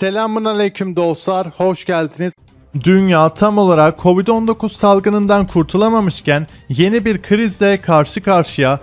Selamünaleyküm dostlar, hoş geldiniz. Dünya tam olarak Covid-19 salgınından kurtulamamışken yeni bir krizle karşı karşıya.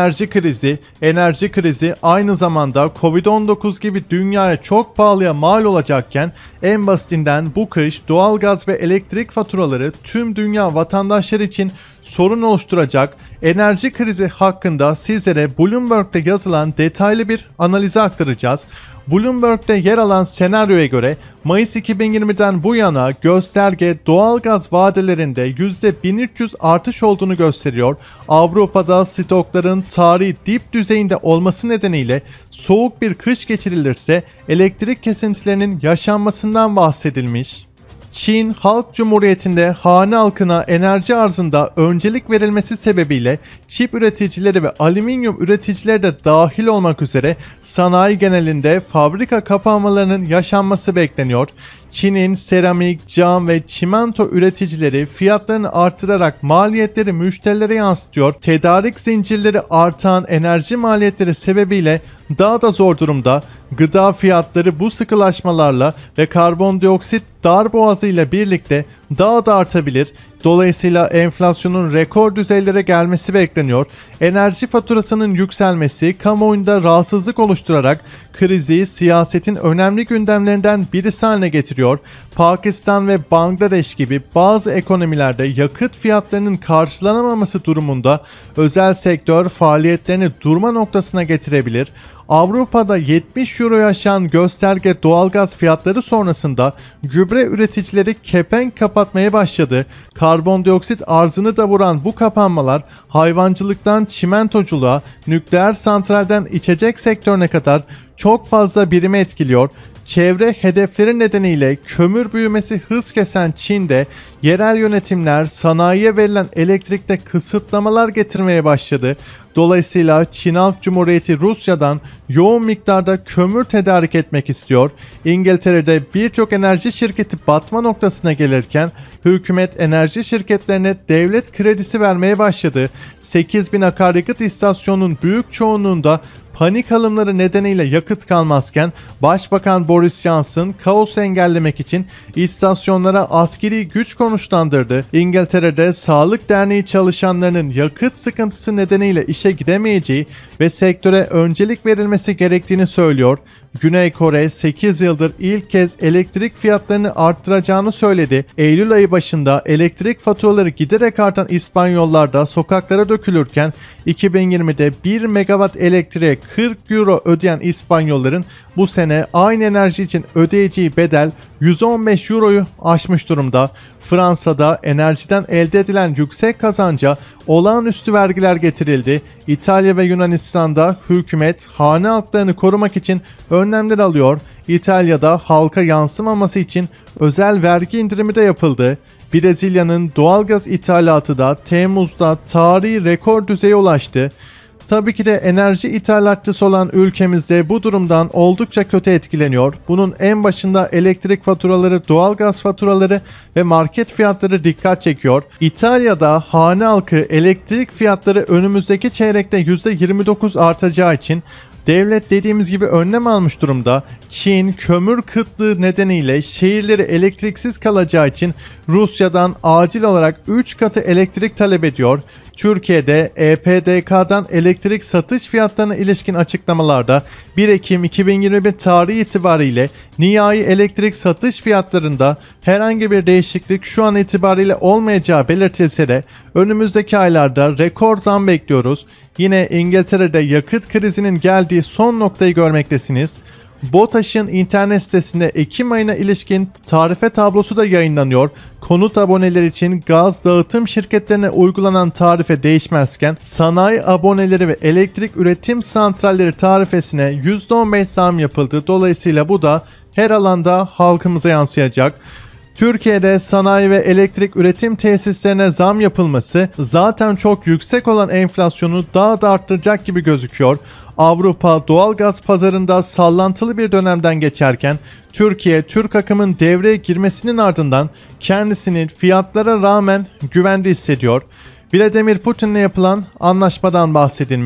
Enerji krizi aynı zamanda Covid-19 gibi dünyaya çok pahalıya mal olacakken en basitinden bu kış doğalgaz ve elektrik faturaları tüm dünya vatandaşları için sorun oluşturacak. Enerji krizi hakkında sizlere Bloomberg'de yazılan detaylı bir analizi aktaracağız. Bloomberg'de yer alan senaryoya göre Mayıs 2020'den bu yana gösterge doğalgaz vadelerinde %1300 artış olduğunu gösteriyor. Avrupa'da stokların tarihi dip düzeyinde olması nedeniyle soğuk bir kış geçirilirse elektrik kesintilerinin yaşanmasından bahsedilmiş. Çin Halk Cumhuriyeti'nde hane halkına enerji arzında öncelik verilmesi sebebiyle çip üreticileri ve alüminyum üreticileri de dahil olmak üzere sanayi genelinde fabrika kapanmalarının yaşanması bekleniyor. Çin'in seramik, cam ve çimento üreticileri fiyatlarını artırarak maliyetleri müşterilere yansıtıyor. Tedarik zincirleri artan enerji maliyetleri sebebiyle daha da zor durumda. Gıda fiyatları bu sıkılaşmalarla ve karbondioksit darboğazı ile birlikte daha da artabilir. Dolayısıyla enflasyonun rekor düzeylere gelmesi bekleniyor. Enerji faturasının yükselmesi kamuoyunda rahatsızlık oluşturarak krizi siyasetin önemli gündemlerinden birisi haline getiriyor. Pakistan ve Bangladeş gibi bazı ekonomilerde yakıt fiyatlarının karşılanamaması durumunda özel sektör faaliyetlerini durma noktasına getirebilir. Avrupa'da 70 euroyu aşan gösterge doğalgaz fiyatları sonrasında gübre üreticileri kepenk kapatmaya başladı. Karbondioksit arzını da vuran bu kapanmalar hayvancılıktan çimentoculuğa, nükleer santralden içecek sektörüne kadar çok fazla birimi etkiliyor. Çevre hedefleri nedeniyle kömür büyümesi hız kesen Çin'de yerel yönetimler sanayiye verilen elektrikte kısıtlamalar getirmeye başladı. Dolayısıyla Çin Halk Cumhuriyeti Rusya'dan yoğun miktarda kömür tedarik etmek istiyor. İngiltere'de birçok enerji şirketi batma noktasına gelirken hükümet enerji şirketlerine devlet kredisi vermeye başladı. 8.000 akaryakıt istasyonunun büyük çoğunluğunda panik alımları nedeniyle yakıt kalmazken Başbakan Boris Johnson kaosu engellemek için istasyonlara askeri güç konuşlandırdı. İngiltere'de Sağlık Derneği çalışanlarının yakıt sıkıntısı nedeniyle işe gidemeyeceği ve sektöre öncelik verilmesi gerektiğini söylüyor. Güney Kore 8 yıldır ilk kez elektrik fiyatlarını arttıracağını söyledi. Eylül ayı başında elektrik faturaları giderek artan İspanyollarda sokaklara dökülürken 2020'de 1 megawatt elektriğe 40 euro ödeyen İspanyolların bu sene aynı enerji için ödeyeceği bedel 115 euroyu aşmış durumda. Fransa'da enerjiden elde edilen yüksek kazanca olağanüstü vergiler getirildi. İtalya ve Yunanistan'da hükümet hane halklarını korumak için önlemler alıyor. İtalya'da halka yansımaması için özel vergi indirimi de yapıldı. Brezilya'nın doğalgaz ithalatı da Temmuz'da tarihi rekor düzeye ulaştı. Tabii ki de enerji ithalatçısı olan ülkemizde bu durumdan oldukça kötü etkileniyor. Bunun en başında elektrik faturaları, doğalgaz faturaları ve market fiyatları dikkat çekiyor. İtalya'da hane halkı elektrik fiyatları önümüzdeki çeyrekte %29 artacağı için devlet dediğimiz gibi önlem almış durumda. Çin kömür kıtlığı nedeniyle şehirleri elektriksiz kalacağı için Rusya'dan acil olarak 3 katı elektrik talep ediyor. Türkiye'de EPDK'dan elektrik satış fiyatlarına ilişkin açıklamalarda 1 Ekim 2021 tarihi itibariyle nihai elektrik satış fiyatlarında herhangi bir değişiklik şu an itibariyle olmayacağı belirtilse de önümüzdeki aylarda rekor zam bekliyoruz. Yine İngiltere'de yakıt krizinin geldiği son noktayı görmektesiniz. BOTAŞ'ın internet sitesinde Ekim ayına ilişkin tarife tablosu da yayınlanıyor. Konut aboneleri için gaz dağıtım şirketlerine uygulanan tarife değişmezken sanayi aboneleri ve elektrik üretim santralleri tarifesine %15 zam yapıldı. Dolayısıyla bu da her alanda halkımıza yansıyacak. Türkiye'de sanayi ve elektrik üretim tesislerine zam yapılması zaten çok yüksek olan enflasyonu daha da arttıracak gibi gözüküyor. Avrupa doğalgaz pazarında sallantılı bir dönemden geçerken Türkiye, Türk akımın devreye girmesinin ardından kendisini fiyatlara rağmen güvende hissediyor. Vladimir Putin'le yapılan anlaşmadan bahsedilmiş.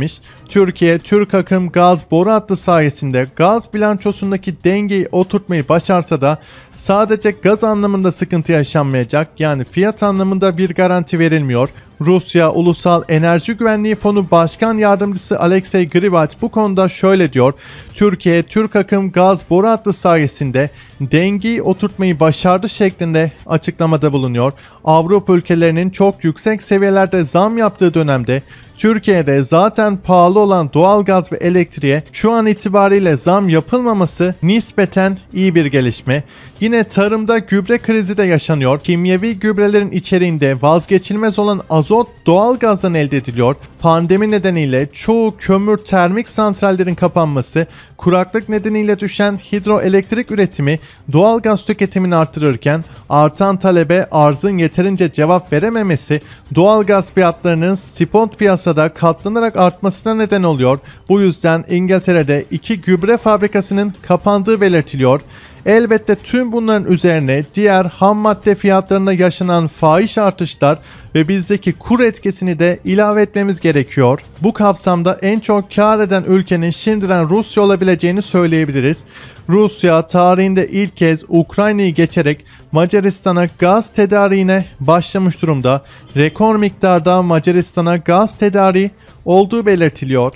Türkiye, Türk Akım Gaz boru hattı sayesinde gaz bilançosundaki dengeyi oturtmayı başarsa da sadece gaz anlamında sıkıntı yaşanmayacak, yani fiyat anlamında bir garanti verilmiyor. Rusya Ulusal Enerji Güvenliği Fonu Başkan Yardımcısı Alexey Grivat bu konuda şöyle diyor: Türkiye, Türk Akım Gaz boru hattı sayesinde dengeyi oturtmayı başardı şeklinde açıklamada bulunuyor. Avrupa ülkelerinin çok yüksek seviyelerde zam yaptığı dönemde Türkiye'de zaten pahalı olan doğalgaz ve elektriğe şu an itibariyle zam yapılmaması nispeten iyi bir gelişme. Yine tarımda gübre krizi de yaşanıyor. Kimyevi gübrelerin içeriğinde vazgeçilmez olan azot doğalgazdan elde ediliyor. Pandemi nedeniyle çoğu kömür termik santrallerin kapanması, kuraklık nedeniyle düşen hidroelektrik üretimi doğalgaz tüketimini artırırken artan talebe arzın yeterince cevap verememesi doğalgaz fiyatlarının spot piyasada katlanarak artmasına neden oluyor. Bu yüzden İngiltere'de 2 gübre fabrikasının kapandığı belirtiliyor. Elbette tüm bunların üzerine diğer ham madde fiyatlarında yaşanan fahiş artışlar ve bizdeki kur etkisini de ilave etmemiz gerekiyor. Bu kapsamda en çok kar eden ülkenin şimdiden Rusya olabileceğini söyleyebiliriz. Rusya tarihinde ilk kez Ukrayna'yı geçerek Macaristan'a gaz tedariğine başlamış durumda. Rekor miktarda Macaristan'a gaz tedariği olduğu belirtiliyor.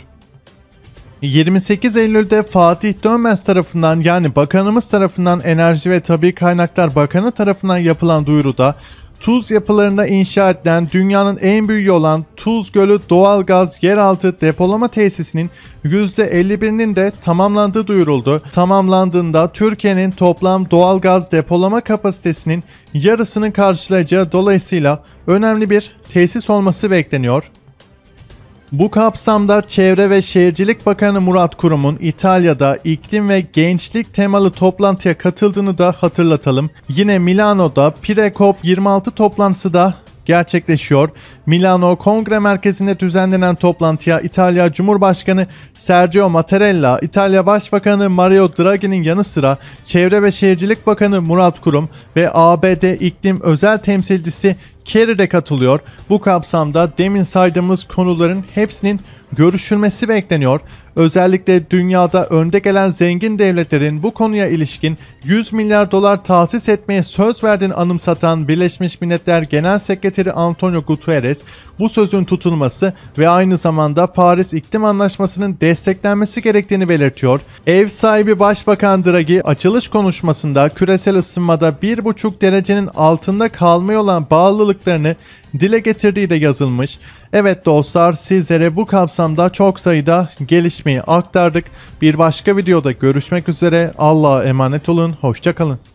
28 Eylül'de Fatih Dönmez tarafından, yani bakanımız tarafından, Enerji ve Tabii Kaynaklar Bakanı tarafından yapılan duyuruda tuz yapılarında inşa edilen dünyanın en büyüğü olan Tuz Gölü Doğalgaz Yeraltı Depolama Tesisinin %51'inin de tamamlandığı duyuruldu. Tamamlandığında Türkiye'nin toplam doğalgaz depolama kapasitesinin yarısını karşılayacağı, dolayısıyla önemli bir tesis olması bekleniyor. Bu kapsamda Çevre ve Şehircilik Bakanı Murat Kurum'un İtalya'da iklim ve gençlik temalı toplantıya katıldığını da hatırlatalım. Yine Milano'da Pre-COP26 toplantısı da gerçekleşiyor. Milano Kongre Merkezi'nde düzenlenen toplantıya İtalya Cumhurbaşkanı Sergio Mattarella, İtalya Başbakanı Mario Draghi'nin yanı sıra Çevre ve Şehircilik Bakanı Murat Kurum ve ABD İklim Özel Temsilcisi Kerry de katılıyor. Bu kapsamda demin saydığımız konuların hepsinin görüşülmesi bekleniyor. Özellikle dünyada önde gelen zengin devletlerin bu konuya ilişkin 100 milyar dolar tahsis etmeye söz verdiğini anımsatan Birleşmiş Milletler Genel Sekreteri Antonio Guterres, bu sözün tutulması ve aynı zamanda Paris İklim Anlaşması'nın desteklenmesi gerektiğini belirtiyor. Ev sahibi Başbakan Draghi açılış konuşmasında küresel ısınmada 1,5 derecenin altında kalmaya olan bağlılıklarını dile getirdiği de yazılmış. Evet dostlar, sizlere bu kapsamda çok sayıda gelişmeyi aktardık. Bir başka videoda görüşmek üzere. Allah'a emanet olun. Hoşça kalın.